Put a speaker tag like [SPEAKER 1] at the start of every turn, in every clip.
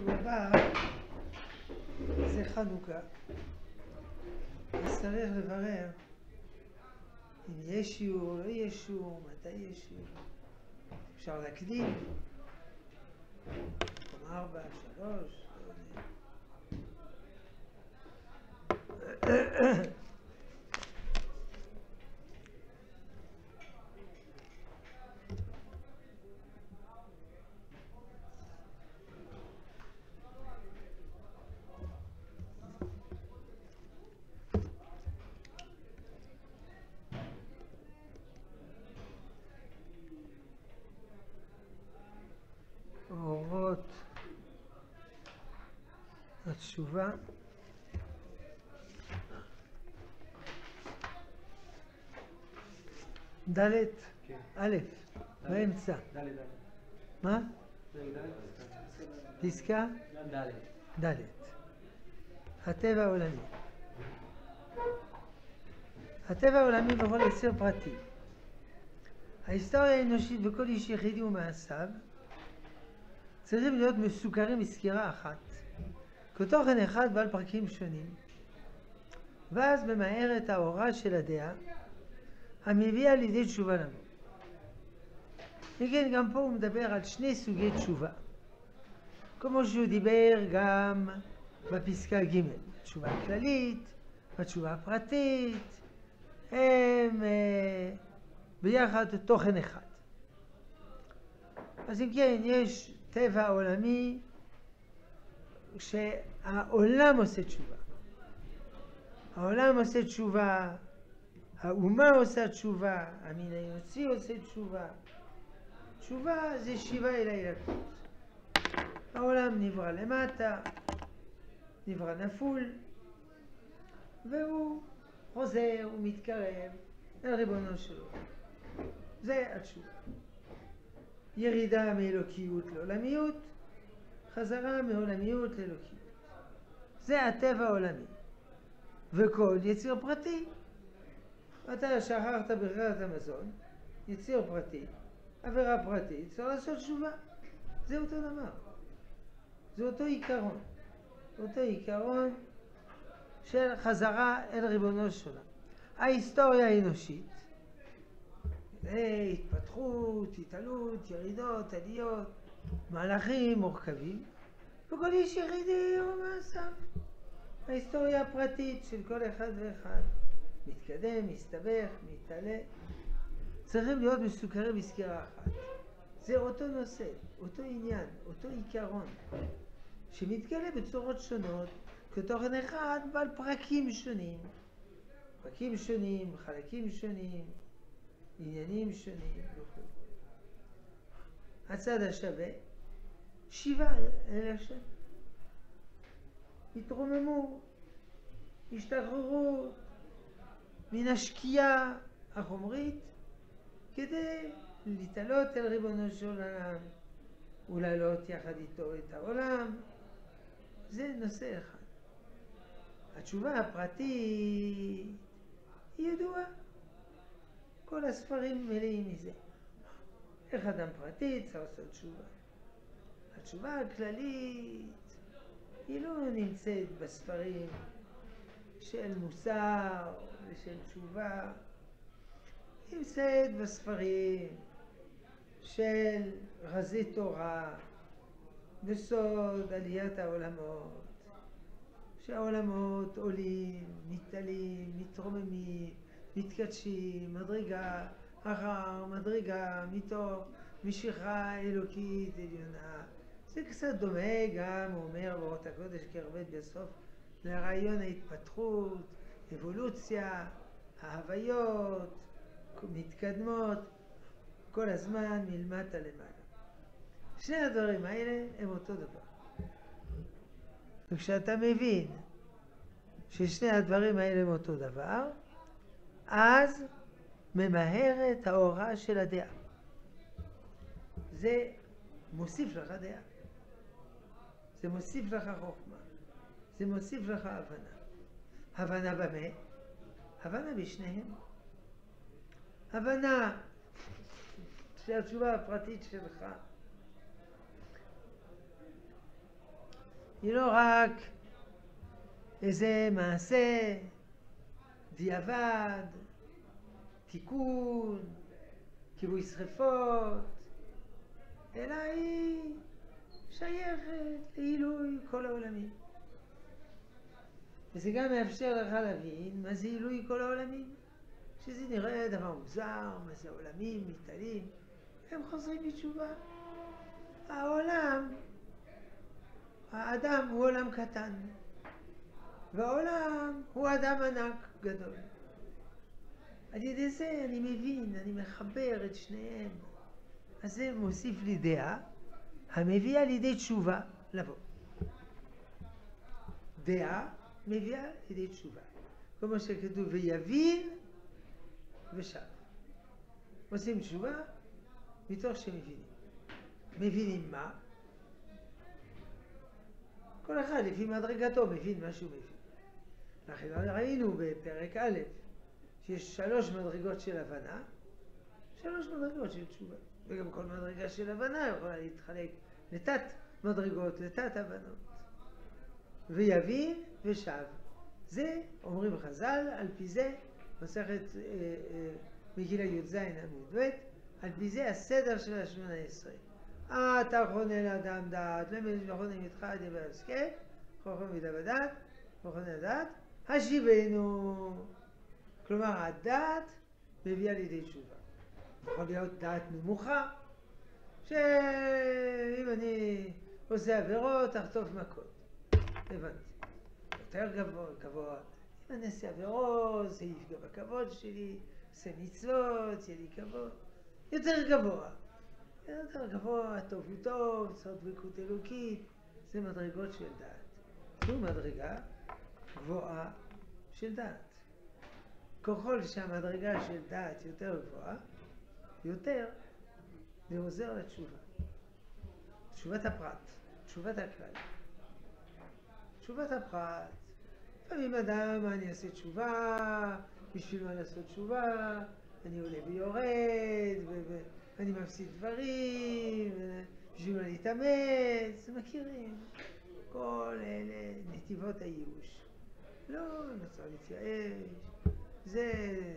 [SPEAKER 1] בשיעור הבא זה חנוכה. אז צריך לברר אם יש שיעור או לא יש שיעור, מתי יש שיעור. אפשר להקדים, 4, 3, אורות התשובה. ד' א', באמצע. מה? פסקה? ד'. הטבע העולמי. הטבע העולמי בכל יציר פרטי. ההיסטוריה האנושית בכל איש יחידי ומעשיו צריכים להיות מסוכרים בסקירה אחת, כתוכן אחד בעל פרקים שונים, ואז ממהר את האורה של הדעה המביאה לידי תשובה לנו. וכן, גם פה הוא מדבר על שני סוגי תשובה, כמו שהוא דיבר גם בפסקה ג', התשובה הכללית והתשובה הפרטית, הם ביחד תוכן אחד. אז אם כן, יש טבע עולמי שהעולם עושה תשובה. העולם עושה תשובה, האומה עושה תשובה, המין האנושי עושה תשובה. תשובה זה שיבה אל הילקות. העולם נברא למטה, נברא נפול, והוא חוזר, הוא מתקרב אל ריבונו שלו. זה התשובה. ירידה מאלוקיות לעולמיות, חזרה מעולמיות לאלוקיות. זה הטבע העולמי. וכל יציר פרטי. אתה שכחת ברירת המזון, יציר פרטי, עבירה פרטית, צריך לעשות תשובה. זה אותו דבר. זה אותו עיקרון. אותו עיקרון של חזרה אל ריבונו שלה. ההיסטוריה האנושית, התפתחות, התעלות, ירידות, עליות, מהלכים מורכבים, וכל איש יחידי הוא מעשיו. ההיסטוריה הפרטית של כל אחד ואחד מתקדם, מסתבך, מתעלה, צריכים להיות מסוכרים בסקירה אחת. זה אותו נושא, אותו עניין, אותו עיקרון, שמתגלה בצורות שונות, כתוכן אחד בעל פרקים שונים. פרקים שונים, חלקים שונים, עניינים שונים וכו'. הצד השווה, שיבה אל השם. התרוממו, השתחררו מן השקיעה החומרית כדי להתעלות אל ריבונו של עולם ולעלות יחד איתו את העולם. זה נושא אחד. התשובה הפרטית היא ידועה. כל הספרים מלאים מזה. איך אדם פרטי צריך לעשות תשובה. התשובה הכללית היא לא נמצאת בספרים של מוסר ושל תשובה. היא נמצאת בספרים של רזי תורה, בסוד עליית העולמות, שהעולמות עולים, מתעלים, מתרוממים, מתקדשים, מדרגה אחר מדרגה, מתוך משיכה אלוקית עליונה. זה קצת דומה גם, הוא אומר באורות הקודש כרבד בסוף, לרעיון ההתפתחות, אבולוציה, ההוויות, מתקדמות, כל הזמן מלמטה למעלה. שני הדברים האלה הם אותו דבר. וכשאתה מבין ששני הדברים האלה הם אותו דבר, אז ממהרת האורה של הדעה. זה מוסיף לך דעה. זה מוסיף לך חוכמה. זה מוסיף לך הבנה. הבנה במה? הבנה בשניהם. הבנה שהתשובה הפרטית שלך היא לא רק איזה מעשה, דיעבד, תיקון, כיבוי שריפות, אלא היא שייכת לעילוי כל העולמים. וזה גם מאפשר לך להבין מה זה עילוי כל העולמים. שזה נראה דבר מוזר, מה זה עולמים, מתעלים, הם חוזרים בתשובה. העולם, האדם הוא עולם קטן, והעולם הוא אדם ענק גדול. על ידי זה אני מבין, אני מחבר את שניהם. אז זה מוסיף לי דעה, המביאה לידי תשובה לבוא. דעה מביאה לידי תשובה. כמו שכתוב, ויבין ושב. עושים תשובה מתוך שמבינים. מבינים מה? כל אחד לפי מדרגתו מבין מה שהוא מבין. לכן ראינו בפרק א' שיש 3 מדרגות של הבנה, 3 מדרגות של תשובה. וגם כל מדרגה של הבנה יכולה להתחלק לתת מדרגות, לתת הבנות. ויבין ושב. זה, אומרים חז"ל, על פי זה, מסכת מגילה י"ז עמוד ב', על פי זה הסדר של ה-18. אתה חונה לאדם דעת, וחונה מתחד דבר הסכת, חוכם מידה בדעת, חוכם הדעת, השיבנו. כלומר, הדעת מביאה לידי תשובה. יכול להיות דעת נמוכה, שאם אני עושה עבירות, תחטוף מכות. הבנתי. יותר גבוה. אם אני אעשה עבירות, זה יפגע בכבוד שלי, עושה מצוות, יהיה לי כבוד. יותר גבוה. יותר גבוה, טוב הוא טוב, זאת דבקות אלוקית, זה מדרגות של דעת. זו מדרגה גבוהה של דעת. ככל שהמדרגה של דעת יותר גבוהה, יותר זה עוזר לתשובה. תשובת הפרט, תשובת הכלל. תשובת הפרט. לפעמים אדם, אני אעשה תשובה, בשביל מה לעשות תשובה, אני עולה ויורד, ואני מפסיד דברים, בשביל מה להתאמץ, מכירים. כל אלה נתיבות הייאוש. לא, נצא להתייאש, זה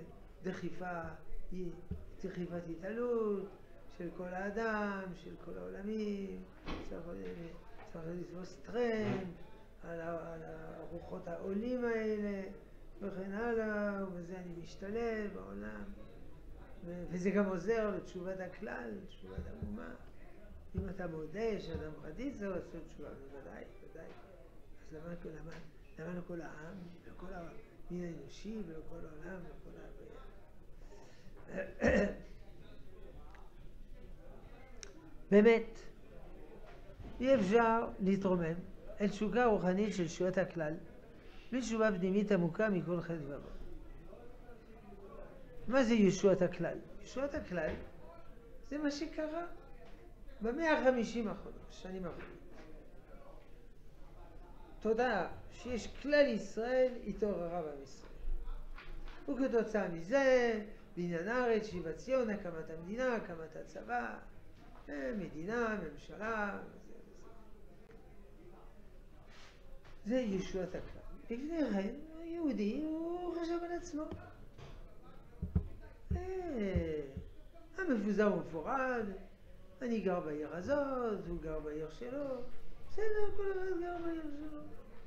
[SPEAKER 1] דחיפת התעלות של כל האדם, של כל העולמים, צריך לתפוס טרמפ על הרוחות העולים האלה וכן הלאה, ובזה אני משתלב בעולם. וזה גם עוזר לתשובת הכלל, לתשובת האומה. אם אתה מודה שאדם חדיץ זה לעשות תשובה, בוודאי, בוודאי. אז למה לכל העם, לכל המין האנושי ולכל העולם ולכל ההוויה. באמת, אי אפשר להתרומם אל תשוקה רוחנית של תשובת הכלל, בלי תשובה פנימית עמוקה מכל חטא ועוון. מה זה ישועת הכלל? ישועת הכלל זה מה שקרה ב-150 שנים האחרונות. תודה שיש כלל ישראל התעוררה בעם ישראל. וכתוצאה מזה, בניין הארץ, שיבת ציון, הקמת המדינה, הקמת הצבא, מדינה, ממשלה, זה ישועת הכלל. לפני כן, היהודי הוא חשב על עצמו. המפוזר ומפורד, אני גר בעיר הזאת, הוא גר בעיר שלו, בסדר, כל אחד גר בעיר שלו.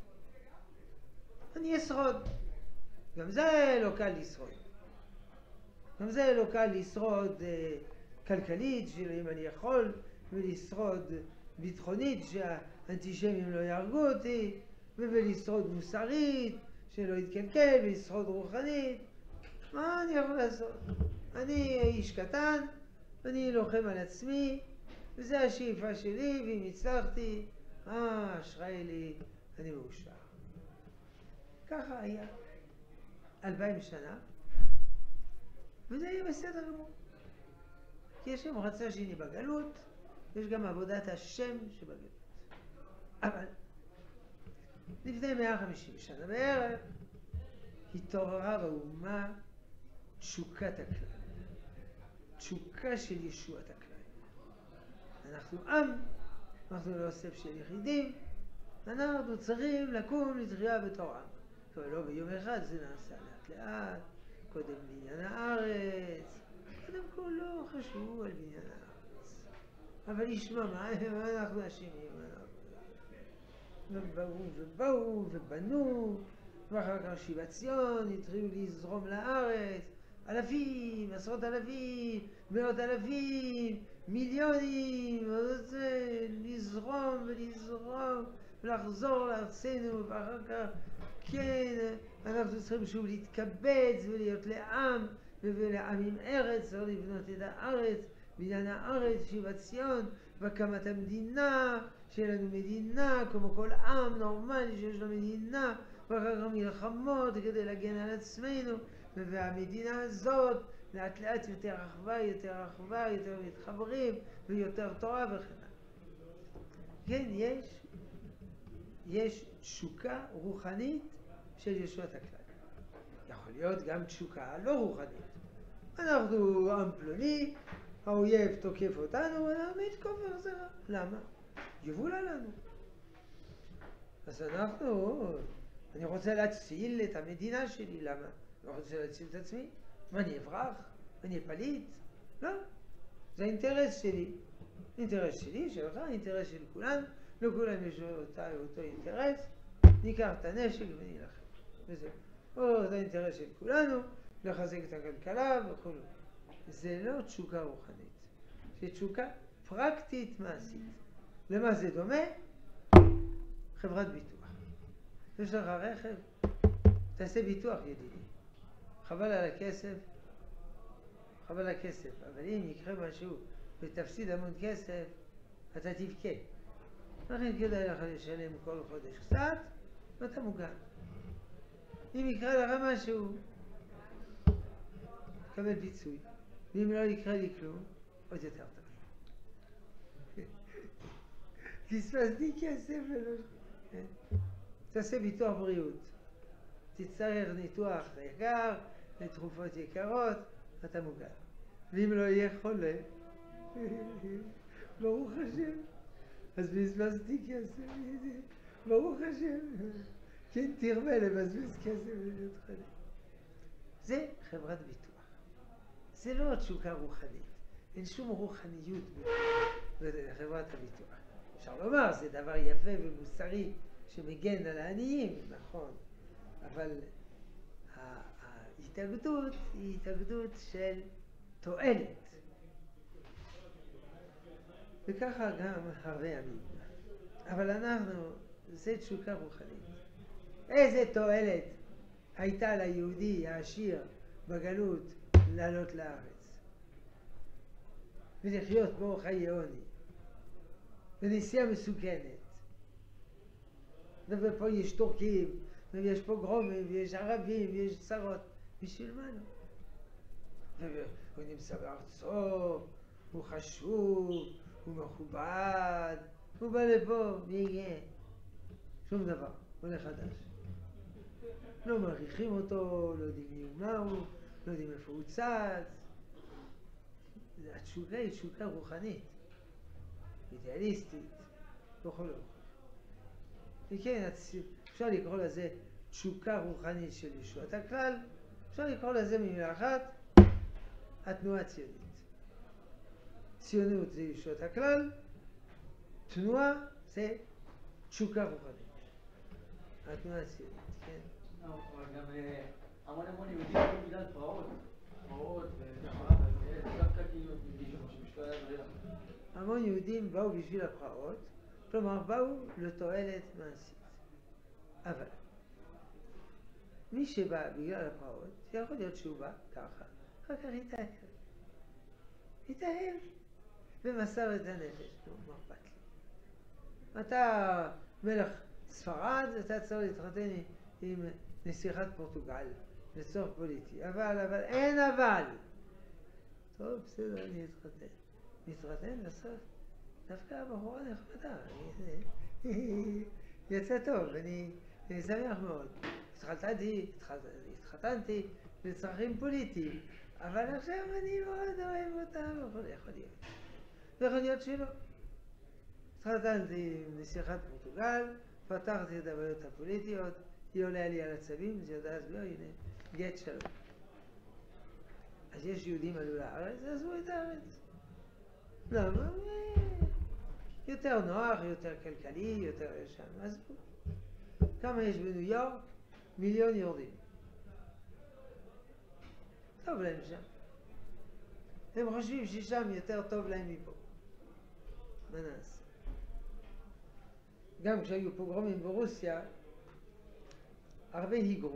[SPEAKER 1] אני אשרוד. גם זה לא קל לשרוד. גם זה לא קל לשרוד כלכלית, שאם אני יכול, ולשרוד ביטחונית, שהאנטישמים לא יהרגו אותי, ולשרוד מוסרית, שלא יתקלקל, ולשרוד רוחנית. מה אני יכול לעשות? אני איש קטן, אני לוחם על עצמי, וזה השאיפה שלי, ואם הצלחתי, אשרי לי, אני מאושר. ככה היה 2000 שנה, וזה היה בסדר גמור. כי השם רצה שאני בגלות, יש גם עבודת השם שבגלות. אבל לפני 150 שנה בערך, התעוררה באומה תשוקת הכלל. תשוקה של ישועת הכלל. אנחנו עם, אנחנו לא אוסף של יחידים, אנחנו צריכים לקום לתחייה בתור עם. אבל לא ביום אחד, זה נעשה לאט לאט, קודם בניין הארץ. קודם כל לא חשבו על בניין הארץ. אבל ישמע, מה אנחנו אשמים? ובאו ובנו, ואחר כך שיבת ציון, התחילו לזרום לארץ, אלפים, עשרות אלפים, מאות אלפים, מיליונים, לזרום ולזרום ולחזור לארצנו, ואחר כך כן, אנחנו צריכים שוב להתקבץ ולהיות לעם, ולעם עם ארץ, צריך לבנות את הארץ, בניין הארץ, שיבת ציון, והקמת המדינה, שיהיה לנו מדינה, כמו כל עם נורמלי שיש לו מדינה, ואחר כך מלחמות כדי להגן על עצמנו, והמדינה הזאת לאט לאט יותר רחבה, יותר מתחברים, ויותר תורה וכן הלאה. כן, יש תשוקה רוחנית של ישועת הכלל. יכול להיות גם תשוקה לא רוחנית. אנחנו עם פלוני, האויב תוקף אותנו, ואנחנו נתקוף וחזרה. למה? יבולה לנו. אז אני רוצה להציל את המדינה שלי. למה? לא רוצה להציל את עצמי? מה, אני אברח? אני פליט? לא. זה האינטרס שלי. אינטרס שלי, שלך, אינטרס של כולם. לכולם יש אותו אינטרס. ניקח את הנשק ונלחם. וזהו. זה האינטרס של כולנו, לחזק את הכלכלה וכו'. זה לא תשוקה רוחנית. זה תשוקה פרקטית מעשית. למה זה דומה? חברת ביטוח. יש לך רכב, תעשה ביטוח ידידי. חבל על הכסף, אבל אם יקרה משהו ותפסיד המון כסף, אתה תבכה. לכן כדאי לך לשלם כל חודש קצת, ואתה מוגן. אם יקרה לך משהו, תקבל פיצוי. ואם לא יקרה לי כלום, עוד יותר טוב. פספסתי כסף ולא... תעשה ביטוח בריאות. תצטרך ניתוח יקר, לתרופות יקרות, אתה מוגן. ואם לא יהיה חולה, ברוך השם. אז פספסתי כסף, ברוך השם. כן, תרמה לבזבז כסף ולהיות חולה. זה חברת ביטוח. זה לא תשוקה רוחנית. אין שום רוחניות בחברת הביטוח. אפשר לומר, זה דבר יפה ומוסרי שמגן על העניים, נכון. אבל ההתאגדות היא התאגדות של תועלת. וככה גם הרבה עמים. אבל זה תשוקה רוחנית. איזה תועלת הייתה ליהודי העשיר בגלות לעלות לארץ ולחיות בו חיי עוני ונסיעה מסוכנת, ופה יש טורקים ויש פוגרומים ויש ערבים ויש צרות. בשביל מה לא? הוא נמצא בארצו, הוא חשוב, הוא מכובד, הוא בא לפה, מי יהיה? שום דבר, עולה חדש. לא מעריכים אותו, לא יודעים מי ומהו, לא יודעים איפה הוא צץ. התשוקה היא תשוקה רוחנית, אידיאליסטית, וכו'. וכן, אפשר לקרוא לזה תשוקה רוחנית של ישועת הכלל, אפשר לקרוא לזה במילה אחת, התנועה הציונית. ציונות זה ישועת הכלל, תנועה זה תשוקה רוחנית. התנועה הציונית, כן.
[SPEAKER 2] אבל גם המון יהודים היו בגלל פרעות ודווקא כאילו בגישו שמשתו היה בריח.
[SPEAKER 1] המון יהודים באו בשביל הפרעות, כלומר באו לתועלת מעשית. אבל מי שבא בגלל הפרעות, יכול להיות שהוא בא ככה, אחר כך התאהב ומסר את הנפש. נו, מה אכפת לי? אתה מלך ספרד, אתה צריך להתחתן עם נסיכת פורטוגל לצורך פוליטי. אבל אין אבל. טוב, בסדר, אני מתחתן בסוף. דווקא הבחורה נחמדה. יצא טוב, אני שמח מאוד. התחתנתי לצרכים פוליטיים, אבל עכשיו אני מאוד אוהב אותה, יכול להיות שלא. התחתנתי עם נסיכת פורטוגל, פתרתי את הבעיות הפוליטיות, היא עולה לי על עצבים, זה יודע להסביר, הנה, גט שלום. אז יש יהודים עלו לארץ, עזבו את הארץ. למה? יותר נוח, יותר כלכלי, יותר ישן, עזבו. כמה יש בניו יורק? 1,000,000 יורדים. טוב להם שם. הם חושבים ששם יותר טוב להם מפה. מה נעשה? גם כשהיו פוגרומים ברוסיה, הרבה היגרו.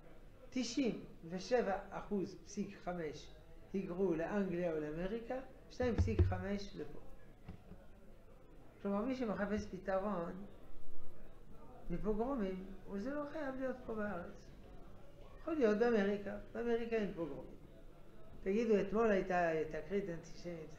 [SPEAKER 1] 97.5% היגרו לאנגליה או לאמריקה, 2.5 לפה. כלומר, מי שמחפש פתרון מפוגרומים, זה לא חייב להיות פה בארץ. יכול להיות באמריקה, באמריקה אין פוגרומים. תגידו, אתמול הייתה תקרית אנטישמית,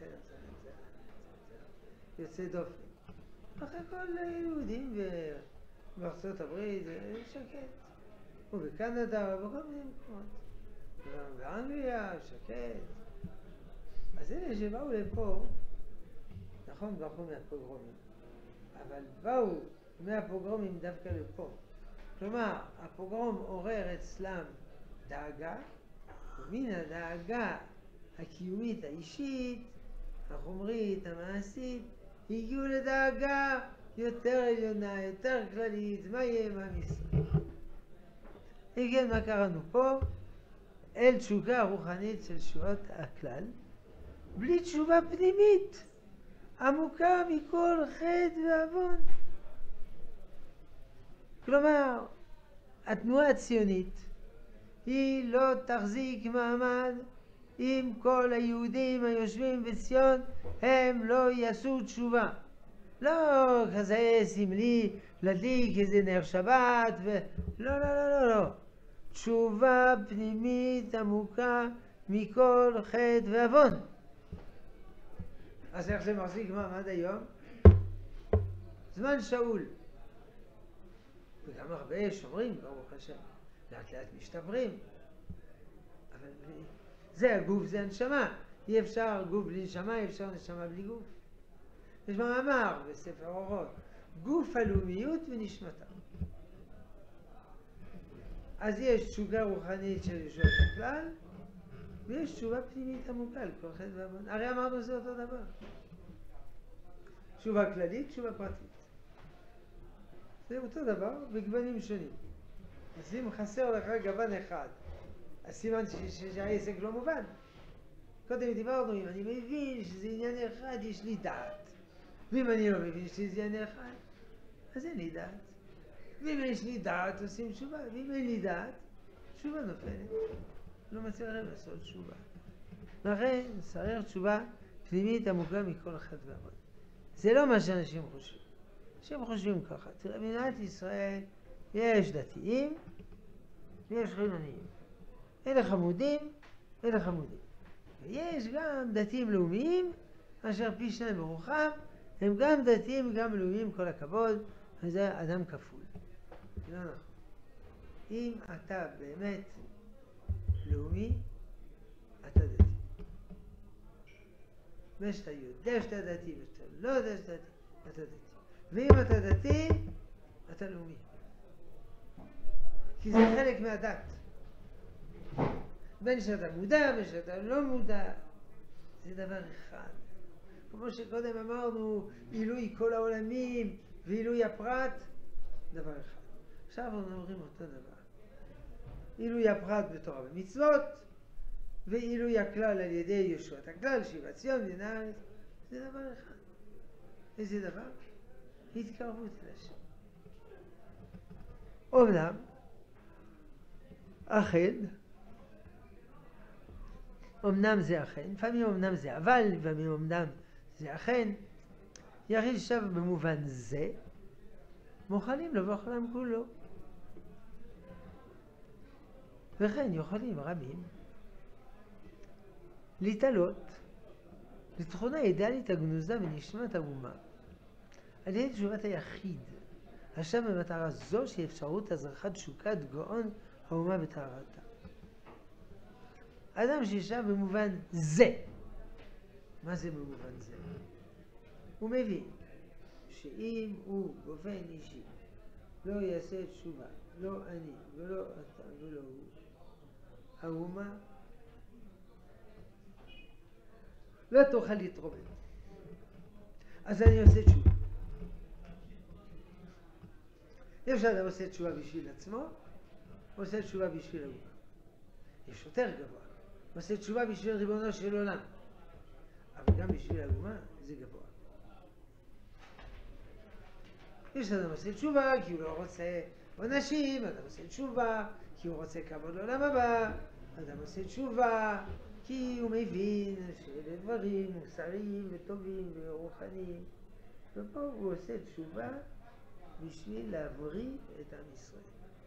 [SPEAKER 1] יוצא דופן. אחרי כל יהודים בארצות הברית, זה שקט. ובקנדה, ובכל מיני מקומות. באנגליה, שקט. אז אלה שבאו לפה, נכון, ברחו מהפוגרומים, אבל באו מהפוגרומים דווקא לפה. כלומר, הפוגרום עורר אצלם דאגה, ומן הדאגה הקיומית האישית, החומרית, המעשית, הגיעו לדאגה יותר עליונה, יותר כללית, מה יהיה עם עם ישראל? כן, מה קראנו פה? אל תשוקה רוחנית של תשועות הכלל, בלי תשובה פנימית, עמוקה מכל חטא ועוון. כלומר, התנועה הציונית היא לא תחזיק מעמד אם כל היהודים היושבים בציון הם לא יעשו תשובה. לא כזה סמלי להדליק איזה נר שבת לא, לא, לא, לא, לא. תשובה פנימית עמוקה מכל חטא ועוון. אז איך זה מחזיק מעמד היום? זמן שאול. וגם הרבה שומרים, ברוך השם. לאט לאט משתברים. אבל זה הגוף, זה הנשמה. אי אפשר גוף בלי נשמה, אי אפשר נשמה בלי גוף. יש מאמר בספר אורות, גוף הלאומיות ונשמתה. אז יש תשוקה רוחנית של ישועת הכלל, ויש תשובה פנימית עמוקה לכל חטא ועוון. הרי אמרנו זה אותו דבר. תשובה כללית, תשובה פרטית. זה אותו דבר בגוונים שונים. אז אם חסר לך גוון אחד, אז סימן שהעסק לא מובן. קודם דיברנו, אם אני מבין שזה עניין אחד, יש לי דעת. ואם אני לא מבין שזה עניין אחד, אז אין לי דעת. ואם יש לי דעת, עושים תשובה. ואם אין לי דעת, תשובה נופלת. לא מצליח לעשות תשובה. לכן, צריך תשובה פנימית עמוקה מכל חטא ועוון. זה לא מה שאנשים חושבים. אנשים חושבים ככה. תראה, במדינת ישראל יש דתיים ויש חילונים. אלה חמודים, אלה חמודים. ויש גם דתיים לאומיים, אשר פי שניים ברוחם, הם גם דתיים וגם לאומיים, כל הכבוד, וזה אדם כפול. לא נכון. אם אתה באמת לאומי, אתה דתי. ושאתה יודע שאתה דתי, ושאתה לא יודע שאתה דתי, אתה דתי. ואם אתה דתי, אתה לאומי. כי זה חלק מהדת. בין שאתה מודע, בין שאתה לא מודע, זה דבר אחד. כמו שקודם אמרנו, עילוי כל העולמים ועילוי הפרט, דבר אחד. עכשיו אנחנו אומרים אותו דבר. עילוי הפרט בתורה ומצוות, ועילוי הכלל על ידי ישועת הכלל, שיבת ציון, מדינת הארץ, זה דבר אחד. איזה דבר? התקרבות אל השם. אומנם, אכן, אמנם זה אכן, לפעמים אמנם זה אבל, לפעמים אמנם זה אכן, יחיד שב במובן זה, מוכנים לבוא עולם כולו. וכן יכולים רבים להתעלות לתכונה אידיאלית הגנוזה ונשמת האומה, על ידי תשובת היחיד, עכשיו במטרה זו שהיא אפשרות הזרחת תשוקת גאון האומה בטהרתה. אדם שישב במובן זה. מה זה במובן זה? הוא מבין שאם הוא באופן אישי לא יעשה תשובה, לא אני ולא אתה ולא הוא, האומה לא תוכל להתרומם. אז אני עושה תשובה. יש אדם עושה תשובה בשביל עצמו, עושה תשובה בשביל האומה. יש יותר גבוה, עושה תשובה בשביל ריבונו של עולם, אבל גם בשביל האומה זה גבוה. יש אדם עושה תשובה כי הוא לא רוצה עונשים, אדם עושה תשובה כי הוא רוצה כבוד לעולם הבא, אדם עושה תשובה כי הוא מבין שאלה דברים מוסריים וטובים ורוחניים, ופה הוא עושה תשובה בשביל להבריא את עם ישראל.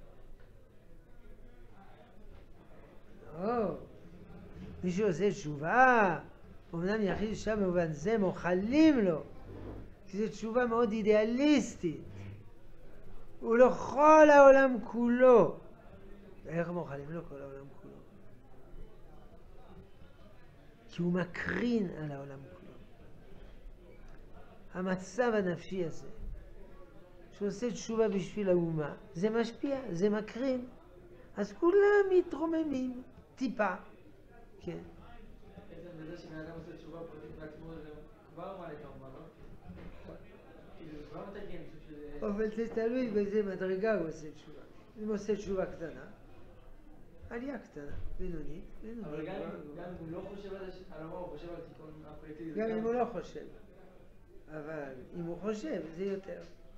[SPEAKER 1] לא, מי שעושה תשובה, אמנם יחיד שם במובן זה מוחלים לו, כי זו תשובה מאוד אידיאליסטית, הוא לא כל העולם כולו. איך מוחלים לו כל העולם כולו? כי הוא מקרין על העולם כולו. המצב הנפשי הזה, שעושה תשובה בשביל האומה, זה משפיע, זה מקרין. אז כולם מתרוממים טיפה. כן.
[SPEAKER 2] בעצם בזה שבן אדם עושה תשובה פרטית בעצמו, זה כבר מעלה כמובן, לא? כאילו זה כבר מתקן סוג של...
[SPEAKER 1] אבל זה תלוי באיזה מדרגה הוא עושה תשובה. אם הוא עושה תשובה קטנה, עלייה קטנה, בינונית,
[SPEAKER 2] אבל גם אם הוא לא חושב על מה הוא חושב על תיקון הפרטי...
[SPEAKER 1] גם אם הוא לא חושב. אבל אם הוא חושב, זה יותר.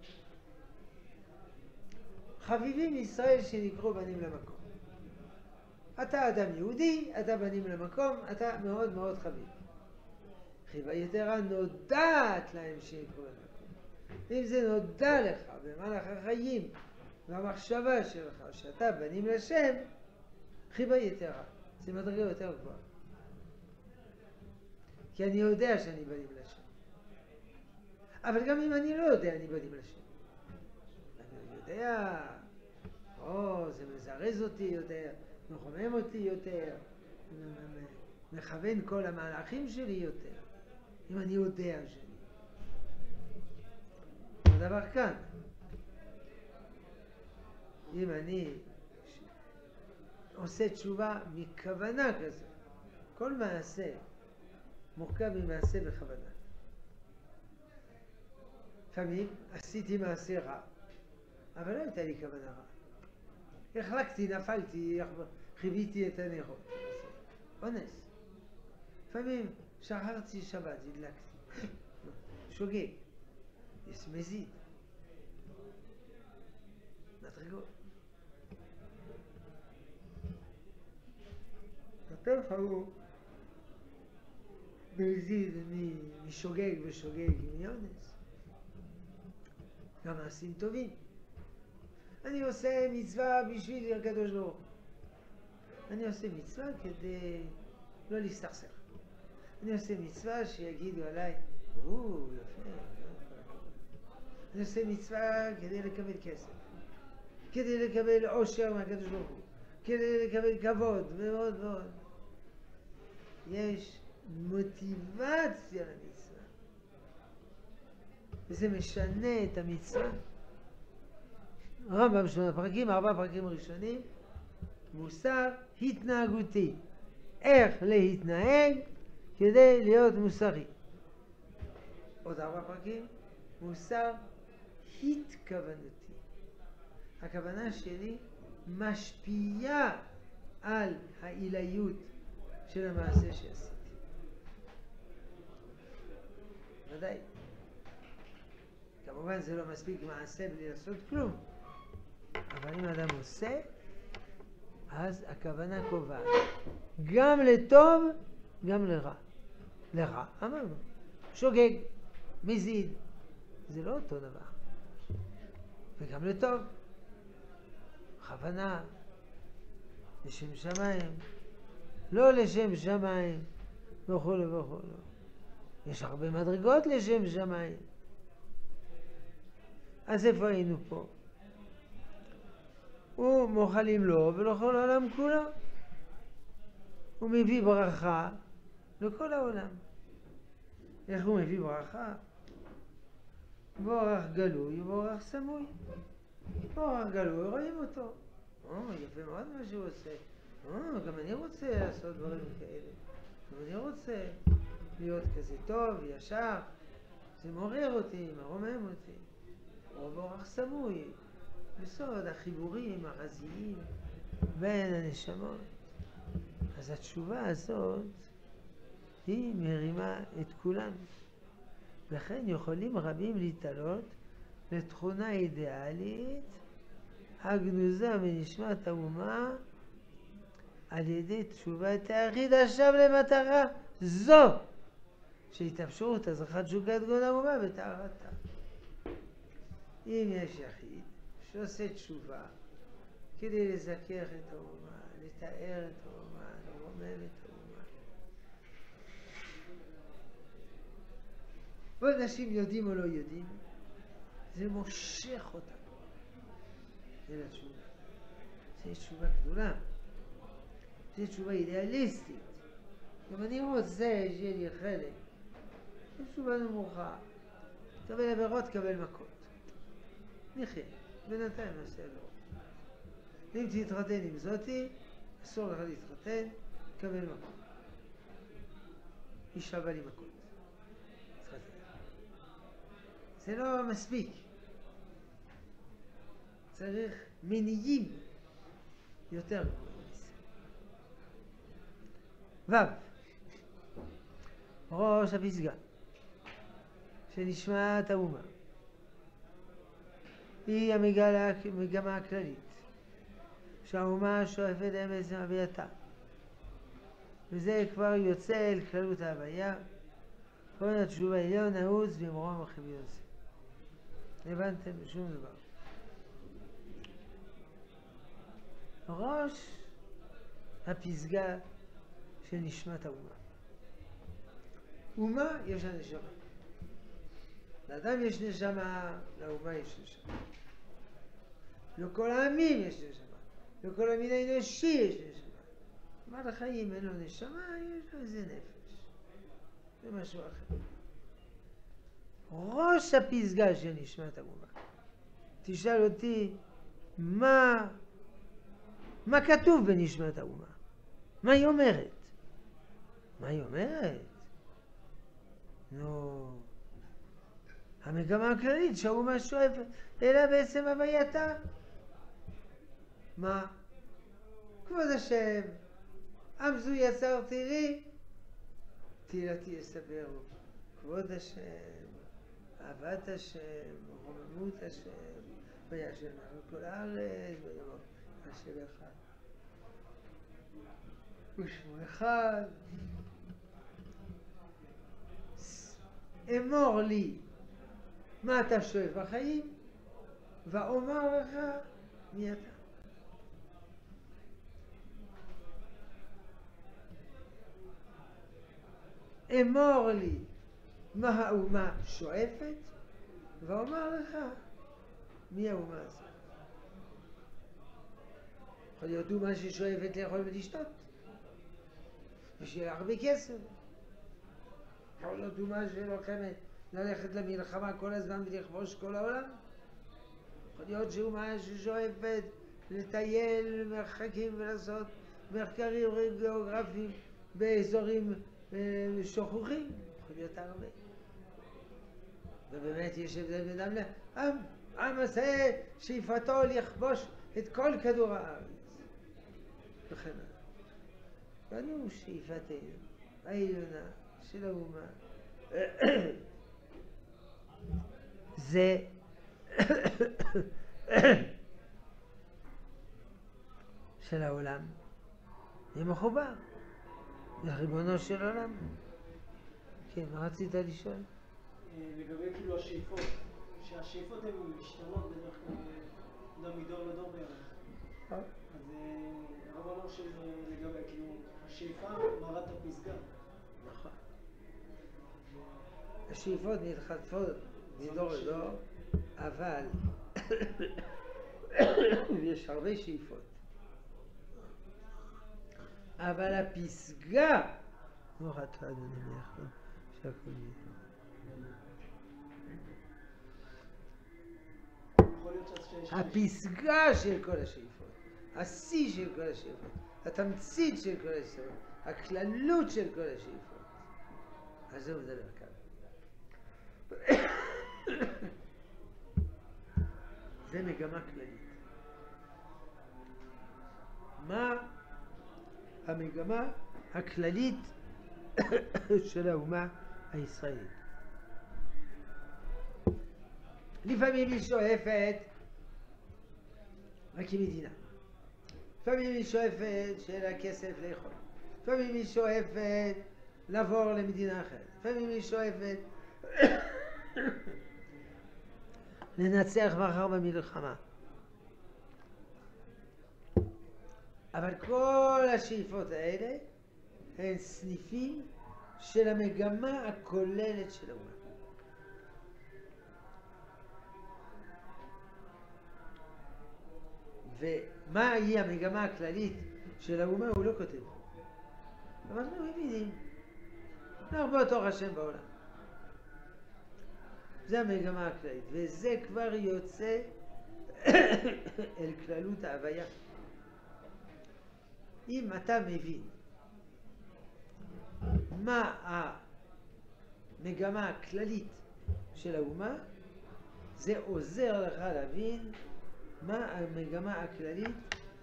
[SPEAKER 1] חביבים ישראל שנקראו בנים למקום. אתה אדם יהודי, אתה בנים למקום, אתה מאוד מאוד חביב. חיבה יתרה נודעת להם שנקראו למקום. אם זה נודע לך במהלך החיים והמחשבה שלך שאתה בנים לשם, חיבה יתרה. זה מדרגה יותר גבוהה. כי אני יודע שאני בנים לשם. אבל גם אם אני לא יודע, אני בנים לשם. אני יודע, זה מזרז אותי יותר, מחומם אותי יותר, מכוון כל המהלכים שלי יותר, אם אני יודע שלי. זה דבר כאן. אם אני עושה תשובה מכוונה כזאת, כל מעשה מורכב ממעשה בכוונה. לפעמים עשיתי מעשה רע, אבל לא הייתה לי כוונה רע. החלקתי, נפלתי, חיוויתי את הנרות. אונס. לפעמים שחרתי שבת, הדלקתי. שוגג. יש מזיד. מדרגות. יותר חמור מזיד משוגג ושוגג מאונס. גם מעשים טובים. אני עושה מצווה בשביל הקדוש ברוך הוא. אני עושה מצווה כדי לא להסתכסך. אני עושה מצווה שיגידו עליי, יפה. אני עושה מצווה כדי לקבל כסף, כדי לקבל עושר מהקדוש ברוך הוא, כדי לקבל כבוד ועוד ועוד. יש מוטיבציה למצווה, וזה משנה את המצווה. רמב"ם 8 פרקים, 4 פרקים ראשונים, מוסר התנהגותי. איך להתנהג כדי להיות מוסרי. עוד 4 פרקים, מוסר התכוונותי. הכוונה שלי משפיעה על העילאיות של המעשה שעשיתי. ודאי. כמובן זה לא מספיק מעשה בלי לעשות כלום. אבל אם אדם עושה, אז הכוונה קובעת. גם לטוב, גם לרע. לרע, אמרנו. שוגג, מזיד. זה לא אותו דבר. וגם לטוב. כוונה לשם שמיים. לא לשם שמיים. וכו' וכו'. יש הרבה מדרגות לשם שמיים. אז איפה היינו פה? הוא מוחלים לו ולכל העולם כולו. הוא מביא ברכה לכל העולם. איך הוא מביא ברכה? באורח גלוי ובאורח סמוי. פה גלוי, רואים אותו. יפה מאוד מה שהוא עושה. גם אני רוצה לעשות דברים כאלה. גם אני רוצה להיות כזה טוב, ישר. זה מעורר אותי, מרומם אותי. או באורח סמוי. בסוד החיבורים הרזיים בין הנשמות. אז התשובה הזאת היא מרימה את כולם. לכן יכולים רבים להתעלות לתכונה אידיאלית הגנוזה מנשמת האומה על ידי תשובת היחיד השב למטרה זו שהתאפשרות הזכת שוקת גאון האומה וטהרתה. אם יש יחיד שעושה תשובה כדי לזכך את האומה, לתאר את האומה, לרומם את האומה, ואנשים יודעים או לא יודעים, זה מושך אותם אל התשובה. זה תשובה גדולה, זה תשובה אידיאליסטית. אם אני רוצה שיהיה לי חלק, זה תשובה נמוכה. תקבל עבירות, תקבל מכות. נחיה, בינתיים נעשה לא. אם תתחתן עם זאתי, אסור לך להתחתן, תקבל מכות. היא שווה לי מכות. זה לא מספיק. צריך מניעים יותר גבוהים מזה. ראש הפסגה שנשמעת האומה היא המגמה הכללית שהאומה שואפת אמץ מהווייתה, וזה כבר יוצא אל כללות ההוויה. כל התשובה העליון נעוץ במרום החביון זה. הבנתם? שום דבר. ראש הפסגה של נשמת האומה. אומה יש לה נשמה. לאדם יש נשמה, לאומה יש נשמה. לכל העמים יש נשמה. לכל המין האנושי יש נשמה. בעל החיים אין לו נשמה, יש לו איזה נפש. זה משהו אחר. ראש הפסגה של נשמת האומה. תשאל אותי, מה כתוב בנשמת האומה? מה היא אומרת? מה היא אומרת? המגמה הכללית שהאומה שואפת אלא בעצם הווייתה. מה? כבוד השם, עם זו יצרתי לי, תהילתי יספרו. כבוד השם, אהבת השם, רוממות השם, וישם על כל הארץ, ויאמר השם אחד. ושמו אחד. אמור לי מה אתה שואף בחיים, ואומר לך מי אתה. אמור לי מה האומה שואפת, ואומר לך מי האומה הזאת. יכול להיות אומה ששואפת לאכול ולשתות, ושיהיה הרבה כסף. יכול להיות אומה שלוחמת ללכת למלחמה כל הזמן ולכבוש כל העולם. יכול להיות שאומה ששואפת לטייל מרחקים ולעשות מחקרים גיאוגרפיים באזורים שוכחים. יכול להיות הרבה. ובאמת יש הבדל בין אדם לעם. עם הזה שאיפתו לכבוש את כל כדור הארץ. וכן הלאה. ואנו שאיפתנו העליונה של האומה זה של העולם. זה מחובר לריבונו של עולם. כן, מה רצית לשאול?
[SPEAKER 2] לגבי כאילו השאיפות, שהשאיפות הן משתנות בדרך כלל מדור לדור בערך. אז הרב אמר שלגבי כאילו השאיפה מרת הפסגה.
[SPEAKER 1] נכון. השאיפות מתחלפות מדור לדור, אבל יש הרבה שאיפות. אבל הפסגה, ברוך אתה אדוני מלך, שהכל יהיה.
[SPEAKER 2] יכול להיות
[SPEAKER 1] הפסגה של כל השאיפות, השיא של כל השאיפות, התמצית של כל השאיפות, הכללות של כל השאיפות. אז זה מדבר כאן. זה מגמה כללית. מה המגמה הכללית של האומה הישראלית? לפעמים היא שואפת רק כמדינה. לפעמים היא שואפת שיהיה לה כסף לאכול. לפעמים היא שואפת לעבור למדינה אחרת. לפעמים היא שואפת לנצח מחר במלחמה. אבל כל השאיפות האלה הן סניפים של המגמה הכוללת של האומה. ומה היא המגמה הכללית של האומה הוא לא כותב. אבל אנחנו מבינים, להרבות אור השם בעולם. זה המגמה הכללית, וזה כבר יוצא אל כללות ההוויה. אם אתה מבין מה המגמה הכללית של האומה, זה עוזר לך להבין מה המגמה הכללית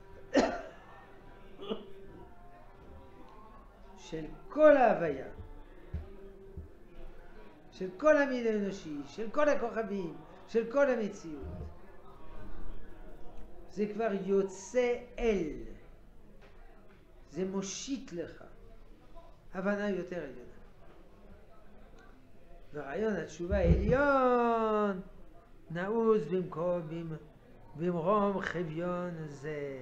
[SPEAKER 1] של כל ההוויה, של כל המין האנושי, של כל הכוכבים, של כל המציאות. זה כבר יוצא אל, זה מושיט לך הבנה יותר עליונה. ורעיון התשובה העליון נעוז במרום חביון זה.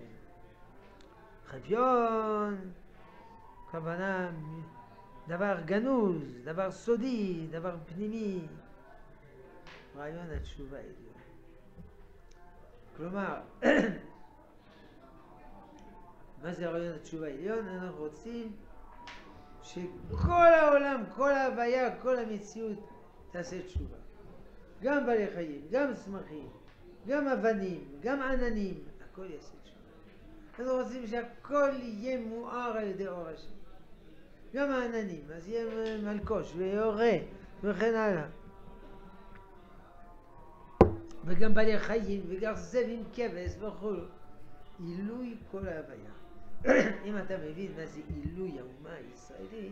[SPEAKER 1] חביון, כוונה דבר גנוז, דבר סודי, דבר פנימי. רעיון התשובה העליון. כלומר, מה זה רעיון התשובה העליון? אנחנו רוצים שכל העולם, כל ההוויה, כל המציאות תעשה תשובה. גם בעלי חיים, גם צמחים, גם אבנים, גם עננים, הכל יעשה תשובה. אנחנו רוצים שהכל יהיה מואר על ידי אור השם. גם העננים, אז יהיה מלקוש ויורה וכן הלאה. וגם בעלי חיים וגם זאבים כבש וכו'. עילוי כל ההוויה. אם אתה מבין מה זה עילוי האומה הישראלית,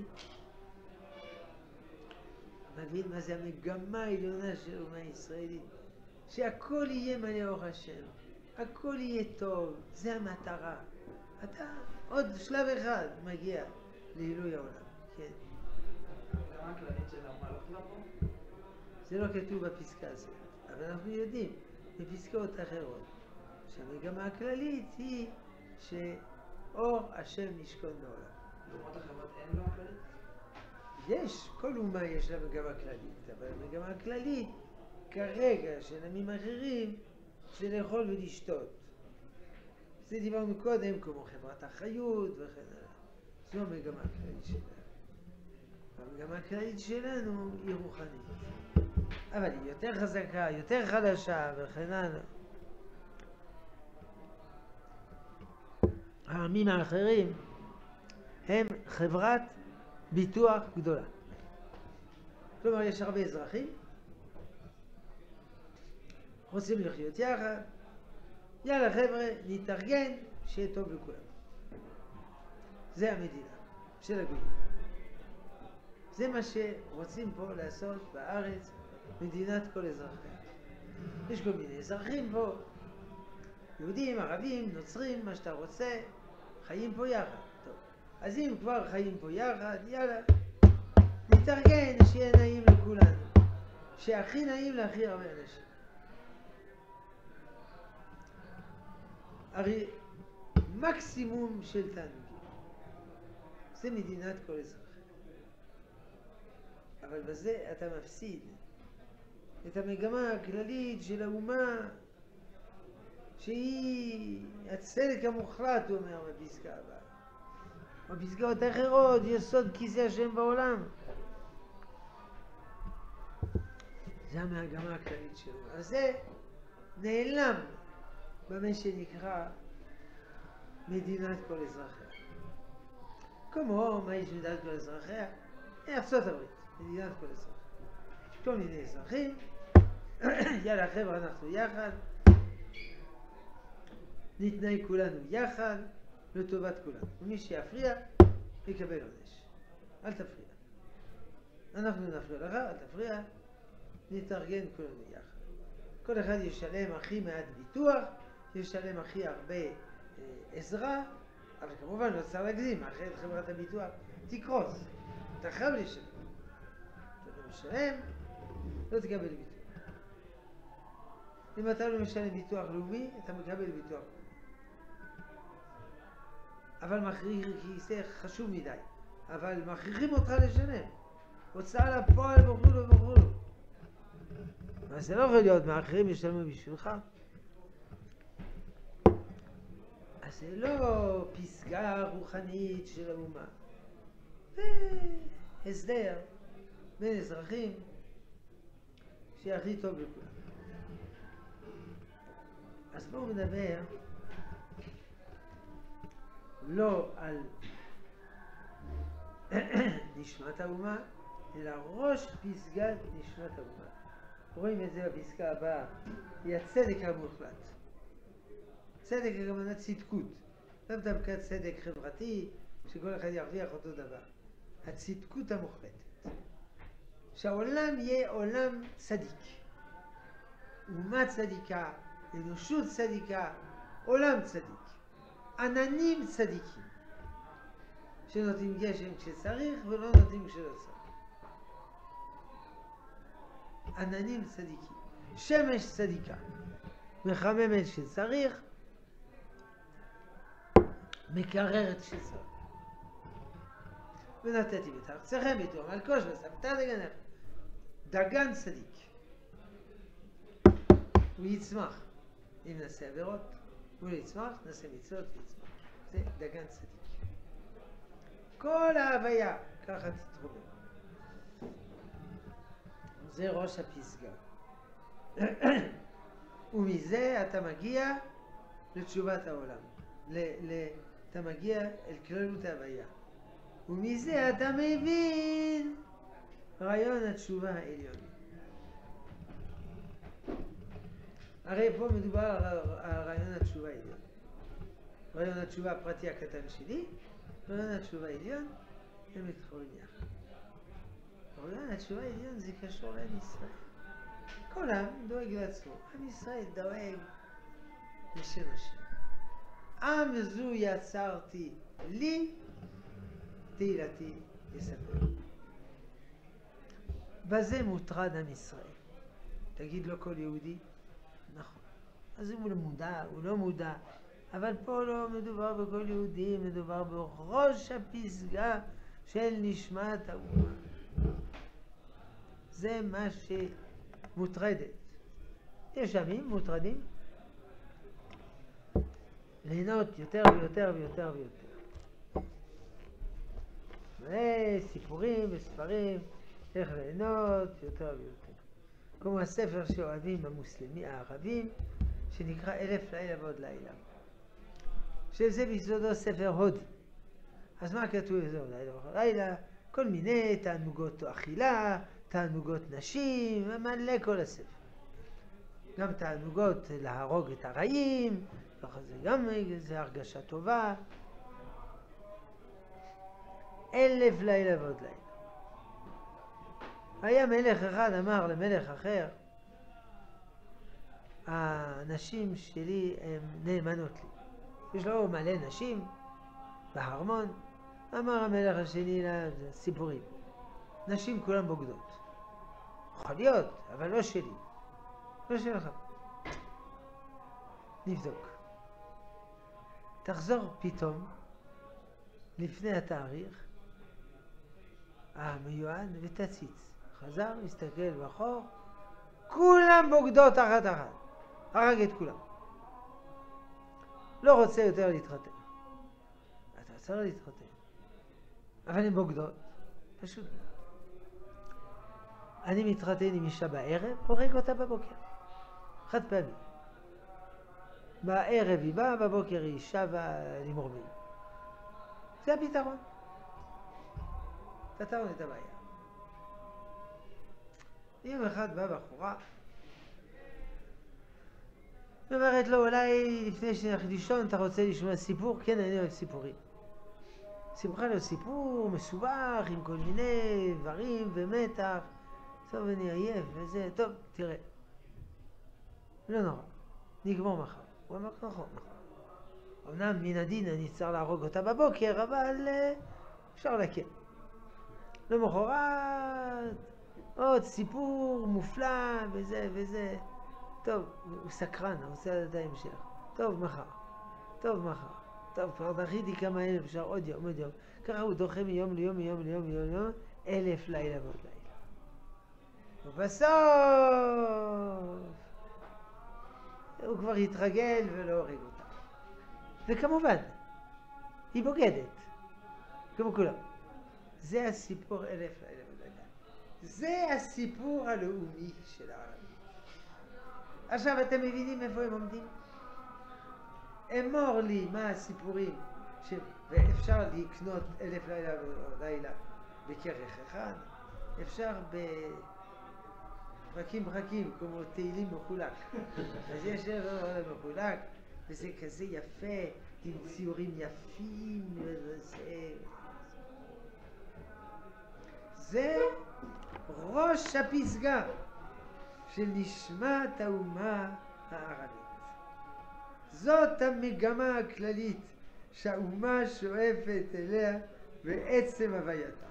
[SPEAKER 1] מבין מה זה המגמה העליונה של האומה הישראלית. שהכל יהיה מלא אור השם, הכל יהיה טוב, זה המטרה. אתה עוד שלב אחד מגיע לעילוי העולם. כן.
[SPEAKER 2] המגמה הכללית של האומה לא כתובה פה?
[SPEAKER 1] זה לא כתוב בפסקה הזאת, אבל אנחנו יודעים בפסקאות אחרות שהמגמה הכללית היא שאור השם ישכון בעולם.
[SPEAKER 2] באומות אחרות אין מגמה כללית?
[SPEAKER 1] יש, כל אומה יש לה מגמה כללית, אבל המגמה הכללית כרגע של עמים אחרים זה לאכול ולשתות. זה דיברנו קודם כמו חברת החיות וכן הלאה. זו המגמה הכללית שלנו. המגמה הכללית שלנו היא רוחנית. אבל היא יותר חזקה, יותר חדשה וכן הלאה. העמים האחרים הם חברת ביטוח גדולה. כלומר, יש הרבה אזרחים, רוצים לחיות יחד, יאללה חבר'ה, נתארגן, שיהיה טוב לכולם. זה המדינה של הגויים. זה מה שרוצים פה לעשות בארץ, מדינת כל אזרחיה. יש כל מיני אזרחים פה, יהודים, ערבים, נוצרים, מה שאתה רוצה, חיים פה יחד. טוב. אז אם כבר חיים פה יחד, יאללה, נתארגן, שיהיה נעים לכולנו. שהכי נעים להכי הרבה אנשים. הרי מקסימום של תענוגים. זה מדינת כל אזרחיה. אבל בזה אתה מפסיד את המגמה הכללית של האומה, שהיא הצדק המוחלט, הוא אומר בפסקה הבאה. בפסקאות האחרות, יסוד כיסא השם בעולם. זה המגמה הכללית שלו. אז זה נעלם במה שנקרא מדינת כל אזרחיה. כמו מה יש מדינת כל אזרחיה? ארצות הברית, מדינת כל אזרחיה. כל מיני אזרחים, יאללה חבר'ה אנחנו יחד, נתנהג כולנו יחד לטובת כולנו. ומי שיפריע יקבל עונש. אל תפריע. אנחנו נפריע לך, אל תפריע, נתארגן כולנו יחד. כל אחד ישלם הכי מעט ביטוח, ישלם הכי הרבה עזרה, אבל כמובן לא צריך להגזים, אחרת חברת הביטוח תקרוס. אתה חייב לשלם. אתה לא משלם, לא תקבל ביטוח. אם אתה לא משלם ביטוח לאומי, אתה מקבל ביטוח. אבל כי זה חשוב מדי. אבל מכריחים אותך לשלם. הוצאה לפועל וכו' וכו'. אז זה לא יכול להיות, מאחרים ישלמו בשבילך. אז זה לא פסגה רוחנית של האומה. זה הסדר בין אזרחים שהכי טוב לכולם. אז בואו נדבר לא על נשמת האומה, אלא ראש פסגת נשמת האומה. רואים את זה בפסקה הבאה, היא הצדק המוחלט. צדק הכוונה צדקות, לא דווקא צדק חברתי שכל אחד ירוויח אותו דבר. הצדקות המוחלטת. שהעולם יהיה עולם צדיק. אומה צדיקה, אנושות צדיקה, עולם צדיק. עננים צדיקים. שנותנים גשם כשצריך ולא נותנים כשלא צריך. עננים צדיקים. שמש צדיקה. מחממת כשצריך, מקררת כשצריך. ונתתי בתרצכם בתור מלכוש ושמת דגנך. דגן צדיק. הוא יצמח. אם נעשה עבירות, הוא לא יצמח, נעשה מצוות ויצמח. זה דגן צדיק. כל ההוויה, ככה תתרומם. זה ראש הפסגה. ומזה אתה מגיע לתשובת העולם. אתה מגיע אל כללות ההוויה. ומזה אתה מבין רעיון התשובה העליון. הרי פה מדובר על רעיון התשובה העליון. רעיון התשובה הפרטי הקטן שלי, רעיון התשובה העליון, הם מתחברים יחד. רעיון התשובה העליון זה קשור לעם ישראל. כל עם דואג לעצמו. עם ישראל דואג לשם השם. עם זו יצרתי לי, תהילתי יספר. בזה מוטרד עם ישראל. תגיד לו כל יהודי, נכון. אז אם הוא לא מודע, הוא לא מודע. אבל פה לא מדובר בכל יהודי, מדובר בראש הפסגה של נשמת האומה. זה מה שמוטרדת. יש עמים מוטרדים ליהנות יותר ויותר ויותר ויותר. וסיפורים וספרים איך ליהנות יותר ויותר. כמו הספר שאוהבים המוסלמים הערבים, שנקרא 1000 לילה ועוד לילה. שזה ביסודו ספר הודי. אז מה כתוב בזה עוד לילה ועוד לילה? כל מיני תענוגות אכילה, תענוגות נשים, מלא כל הספר. גם תענוגות להרוג את הרעים, זה גם איזו הרגשה טובה. 1000 לילה ועוד לילה. היה מלך אחד אמר למלך אחר, הנשים שלי הן נאמנות לי. יש לו מלא נשים בהרמון. אמר המלך השני לסיפורים, נשים כולן בוגדות. יכול להיות, אבל לא שלי. לא שלך. נבדוק. תחזור פתאום לפני התאריך המיועד ותציץ. חזר, הסתכל בחור, כולם בוגדות אחת אחת. הרג את כולם. לא רוצה יותר להתחתן. אתה צריך להתחתן. אבל הן בוגדות. פשוט. אני מתחתן עם אישה בערב, הורג אותה בבוקר. חד פעמי. בערב היא באה, בבוקר היא שבה למרומי. זה הפתרון. פתרנו את הבעיה. יום אחד באה בחורה, אומרת לו, אולי לפני שנלך לישון אתה רוצה לשמוע סיפור? כן, אני אוהב סיפורים. סיפרה לו סיפור מסובך עם כל מיני דברים ומתח. טוב, אני עייף וזה, טוב, תראה. לא נורא, נגמור מחר. הוא אמר, נכון. אמנם מן הדין אני צריך להרוג אותה בבוקר, אבל אפשר להקל. למחרת, עוד סיפור מופלא וזה וזה. טוב, הוא סקרן, הוא רוצה לדעת המשך. טוב, מחר. טוב, כבר דחיתי כמה אלף, אפשר עוד יום. ככה הוא דוחה מיום ליום, 1000 לילה ועוד לילה. ובסוף, הוא כבר התרגל ולא הורג אותה. וכמובן, היא בוגדת, כמו כולם. זה הסיפור 1000 לילה ועוד לילה. זה הסיפור הלאומי של הערבים. עכשיו אתם מבינים איפה הם עומדים? אמור לי מה הסיפורים ואפשר לקנות 1000 לילה ולילה בכרך אחד, אפשר בפרקים כמו תהילים מחולק. אז יש מחולק וזה כזה יפה עם ציורים יפים וזה. זה ראש הפסגה של נשמת האומה הערבית. זאת המגמה הכללית שהאומה שואפת אליה בעצם הווייתה.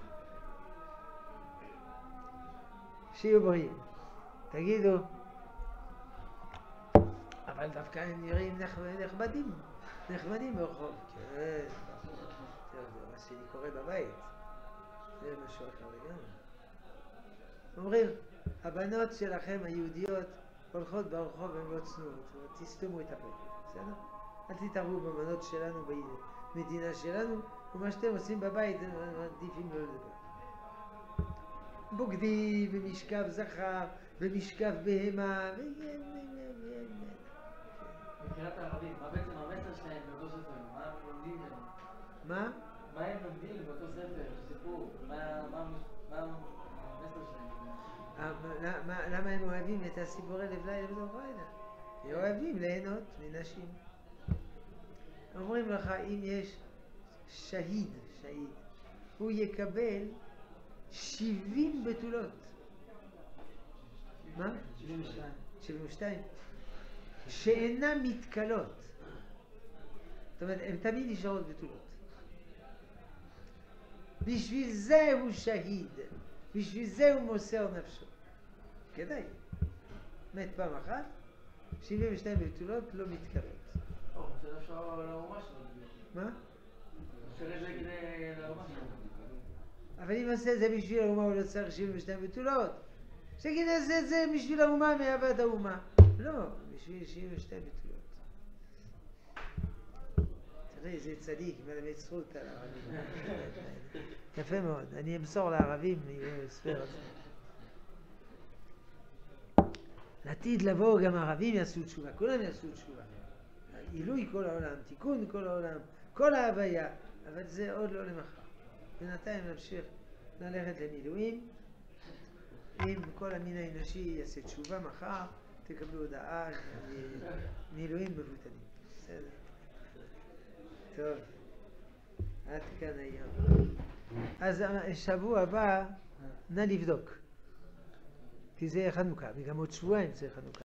[SPEAKER 1] שיהיו בריאים. תגידו, אבל דווקא הם נראים נחמדים ברחוב. כן, זה מה שאני קורא בבית. זה משהו אחר לגמרי. אומרים, הבנות שלכם היהודיות הולכות ברחוב והן לא צנועות, תסתמו את הפה, בסדר? אל תתערבו בבנות שלנו, במדינה שלנו, ומה שאתם עושים בבית, עדיפים לא לדבר. בוגדים, במשכב זכר, במשכב בהמה,
[SPEAKER 3] מבחינת הערבים, מה בעצם המסר שלהם באותו ספר? מה הם לומדים להם?
[SPEAKER 1] מה?
[SPEAKER 3] מה הם לומדים באותו ספר? סיפור? מה המסר שלהם?
[SPEAKER 1] למה הם אוהבים את הסיפור 1000 לילה בתוך לילה? הם אוהבים ליהנות מנשים. אומרים לך, אם יש שהיד, הוא יקבל 70 בתולות. מה? 72. שאינן מתקלות. זאת אומרת, הן תמיד נשארות בתולות. בשביל זה הוא שהיד. בשביל זה הוא מוסר נפשו. כדאי. מת פעם אחת, 72 בתולות לא מתקלות.
[SPEAKER 3] זה אפשר לאומה שלו.
[SPEAKER 1] מה?
[SPEAKER 3] אפשר להגיד לאומה שלו.
[SPEAKER 1] אבל אם עושה את זה בשביל האומה הוא לא צריך 72 בתולות. שגיד עושה את זה בשביל האומה מאהבת האומה. לא, בשביל 72 בתולות. תראה איזה צדיק מלמד זכות על הערבים. יפה מאוד, אני אמסור לערבים, ספר את זה. לעתיד לבוא גם הערבים יעשו תשובה, כולם יעשו תשובה. עילוי כל העולם, תיקון כל העולם, כל ההוויה, אבל זה עוד לא למחר. בינתיים נמשיך ללכת למילואים. אם כל המין האנושי יעשה תשובה מחר, תקבלו הודעה מילואים מבוטלים. בסדר. טוב, עד כאן היום. אז שבוע הבא נא לבדוק. כי זה חנוכה, וגם עוד שבועיים זה חנוכה.